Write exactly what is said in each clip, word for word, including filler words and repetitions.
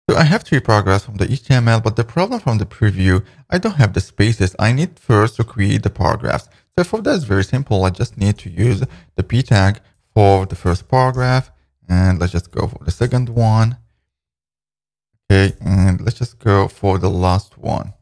So I have three paragraphs from the H T M L, but the problem from the preview, I don't have the spaces. I need first to create the paragraphs. So for that, it's very simple. I just need to use the p tag for the first paragraph. And let's just go for the second one. Okay, and let's just go for the last one.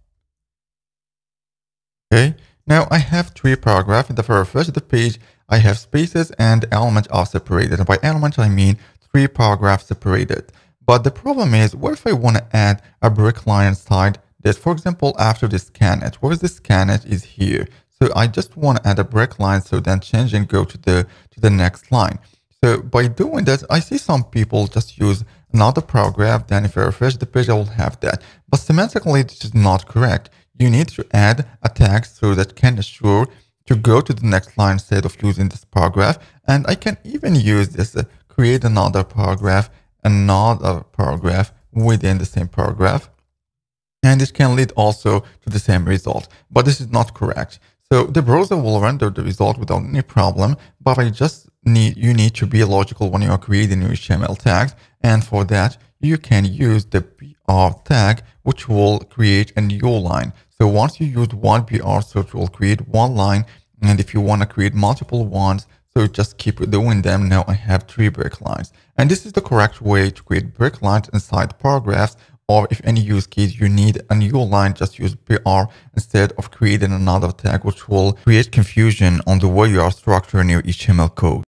Okay, now I have three paragraphs. In the first of the page, I have spaces and elements are separated. And by elements, I mean three paragraphs separated. But the problem is, what if I want to add a break line inside this? For example, after this scan it, where is this scan it is here. So I just want to add a break line, so then change and go to the to the next line. So by doing that, I see some people just use another paragraph. Then if I refresh the page, I will have that. But semantically, this is not correct. You need to add a tag so that can assure to go to the next line instead of using this paragraph. And I can even use this, uh, create another paragraph, another paragraph within the same paragraph. And it can lead also to the same result. But this is not correct. So the browser will render the result without any problem, but I just need, you need to be logical when you are creating your H T M L tags. And for that, you can use the B R tag, which will create a new line. So once you use one B R, so it will create one line. And if you want to create multiple ones, so just keep doing them. Now I have three break lines. And this is the correct way to create break lines inside paragraphs. Or if any use case you need a new line, just use B R instead of creating another tag, which will create confusion on the way you are structuring your H T M L code.